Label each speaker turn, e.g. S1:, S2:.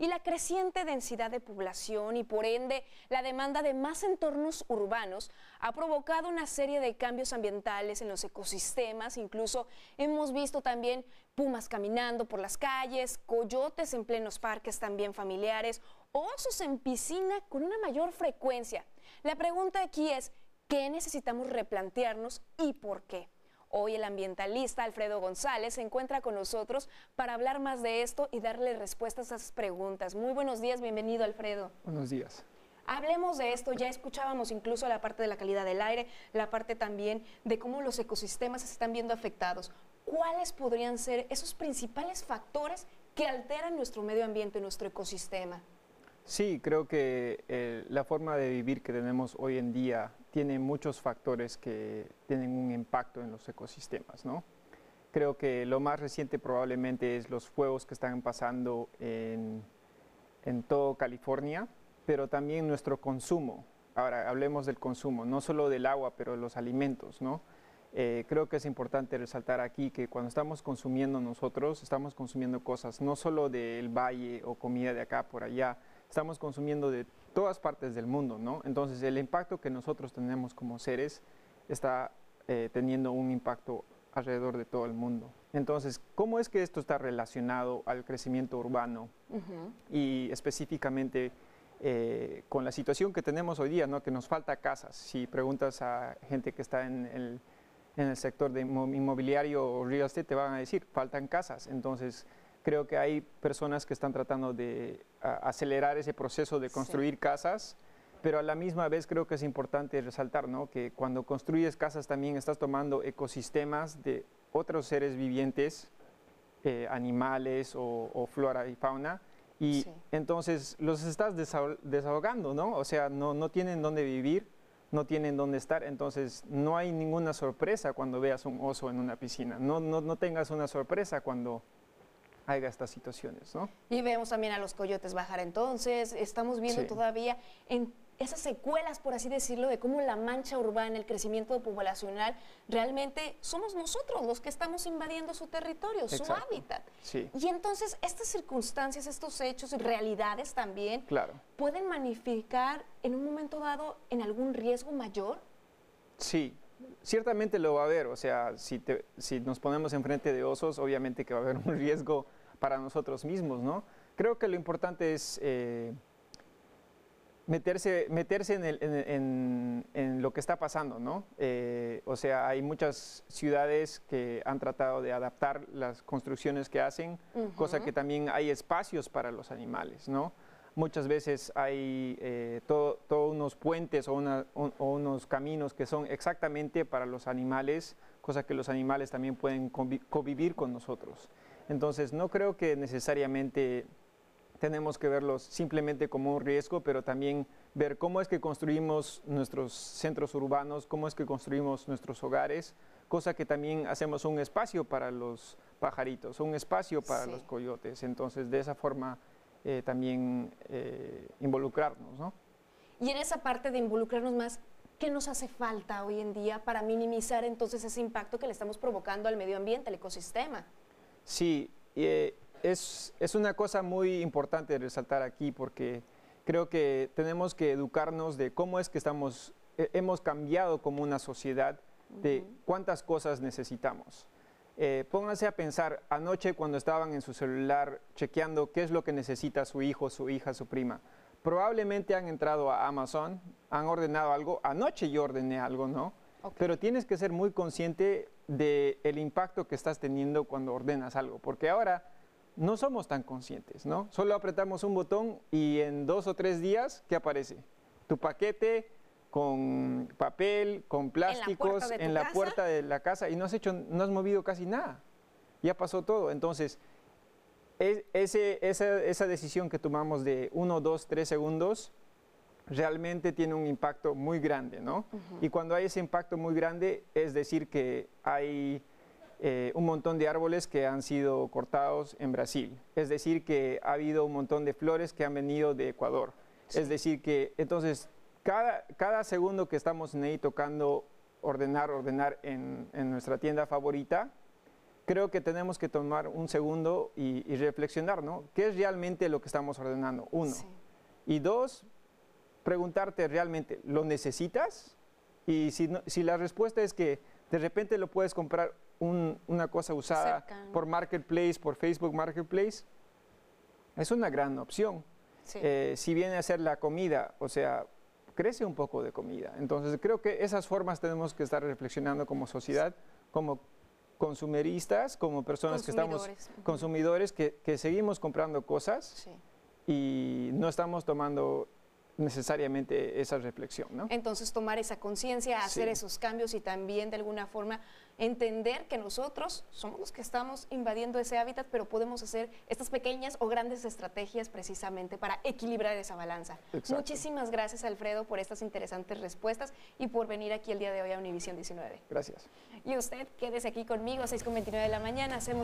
S1: y la creciente densidad de población y por ende la demanda de más entornos urbanos ha provocado una serie de cambios ambientales en los ecosistemas. Incluso hemos visto también pumas caminando por las calles, coyotes en plenos parques también familiares, osos en piscina con una mayor frecuencia. La pregunta aquí es, ¿qué necesitamos replantearnos y por qué? Hoy el ambientalista Alfredo González se encuentra con nosotros para hablar más de esto y darle respuestas a esas preguntas. Muy buenos días, bienvenido Alfredo.
S2: Buenos días.
S1: Hablemos de esto, ya escuchábamos incluso la parte de la calidad del aire, la parte también de cómo los ecosistemas se están viendo afectados. ¿Cuáles podrían ser esos principales factores que alteran nuestro medio ambiente, nuestro ecosistema?
S2: Sí, creo que la forma de vivir que tenemos hoy en día tiene muchos factores que tienen un impacto en los ecosistemas, ¿no? Creo que lo más reciente probablemente es los fuegos que están pasando en todo California, pero también nuestro consumo. Ahora, hablemos del consumo, no solo del agua, pero de los alimentos, ¿no? Creo que es importante resaltar aquí que cuando estamos consumiendo nosotros, estamos consumiendo cosas no solo del valle o comida de acá por allá, estamos consumiendo de todas partes del mundo, ¿no? Entonces, el impacto que nosotros tenemos como seres está teniendo un impacto alrededor de todo el mundo. Entonces, ¿cómo es que esto está relacionado al crecimiento urbano? Y específicamente con la situación que tenemos hoy día, ¿no? Que nos falta casas. Si preguntas a gente que está en el sector de inmobiliario o real estate, te van a decir, faltan casas. Entonces, creo que hay personas que están tratando de acelerar ese proceso de construir casas, pero a la misma vez creo que es importante resaltar, ¿no? Que cuando construyes casas también estás tomando ecosistemas de otros seres vivientes, animales o flora y fauna, y entonces los estás desahogando, ¿no? O sea, no tienen dónde vivir, no tienen dónde estar, entonces no hay ninguna sorpresa cuando veas un oso en una piscina, no tengas una sorpresa cuando haya estas situaciones, ¿no?
S1: Y vemos también a los coyotes bajar entonces, estamos viendo todavía en esas secuelas, por así decirlo, de cómo la mancha urbana, el crecimiento poblacional, realmente somos nosotros los que estamos invadiendo su territorio, su hábitat. Y entonces estas circunstancias, estos hechos y realidades también pueden magnificar en un momento dado en algún riesgo mayor.
S2: Sí. Ciertamente lo va a haber, o sea, si nos ponemos enfrente de osos, obviamente que va a haber un riesgo para nosotros mismos, ¿no? Creo que lo importante es meterse en lo que está pasando, ¿no? O sea, hay muchas ciudades que han tratado de adaptar las construcciones que hacen, cosa que también hay espacios para los animales, ¿no? Muchas veces hay todos unos puentes o unos caminos que son exactamente para los animales, cosa que los animales también pueden convivir con nosotros. Entonces, no creo que necesariamente tenemos que verlos simplemente como un riesgo, pero también ver cómo es que construimos nuestros centros urbanos, cómo es que construimos nuestros hogares, cosa que también hacemos un espacio para los pajaritos, un espacio para los coyotes. Entonces, de esa forma también involucrarnos, ¿no?
S1: Y en esa parte de involucrarnos más, ¿qué nos hace falta hoy en día para minimizar entonces ese impacto que le estamos provocando al medio ambiente, al ecosistema?
S2: Sí, es una cosa muy importante de resaltar aquí porque creo que tenemos que educarnos de cómo es que hemos cambiado como una sociedad, de cuántas cosas necesitamos. Pónganse a pensar anoche cuando estaban en su celular chequeando qué es lo que necesita su hijo, su hija, su prima. Probablemente han entrado a Amazon, han ordenado algo. Anoche yo ordené algo, ¿no? Pero tienes que ser muy consciente del impacto que estás teniendo cuando ordenas algo, porque ahora no somos tan conscientes, ¿no? Solo apretamos un botón y en 2 o 3 días, ¿qué aparece? Tu paquete con papel, con plásticos en la puerta de la casa y no has movido casi nada. Ya pasó todo. Entonces, esa decisión que tomamos de 1, 2, 3 segundos realmente tiene un impacto muy grande, ¿no? Y cuando hay ese impacto muy grande, es decir que hay un montón de árboles que han sido cortados en Brasil. Es decir que ha habido un montón de flores que han venido de Ecuador. Es decir que, entonces, cada segundo que estamos ahí tocando ordenar en nuestra tienda favorita, creo que tenemos que tomar un segundo y reflexionar, ¿no? ¿Qué es realmente lo que estamos ordenando? Uno.
S1: Sí.
S2: Y dos, preguntarte realmente, ¿lo necesitas? Y si la respuesta es que de repente lo puedes comprar una cosa usada
S1: Cercano.
S2: por Marketplace, por Facebook Marketplace, es una gran opción.
S1: Sí.
S2: Si viene a ser la comida, o sea, crece un poco de comida. Entonces creo que esas formas tenemos que estar reflexionando como sociedad, como consumeristas, como personas que estamos, consumidores, que seguimos comprando cosas
S1: Sí.
S2: y no estamos tomando necesariamente esa reflexión, ¿no?
S1: Entonces tomar esa conciencia, hacer
S2: Sí.
S1: esos cambios y también de alguna forma entender que nosotros somos los que estamos invadiendo ese hábitat, pero podemos hacer estas pequeñas o grandes estrategias precisamente para equilibrar esa balanza.
S2: Exacto.
S1: Muchísimas gracias, Alfredo, por estas interesantes respuestas y por venir aquí el día de hoy a Univisión 19.
S2: Gracias.
S1: Y usted, quédese aquí conmigo a 6:29 de la mañana. Hacemos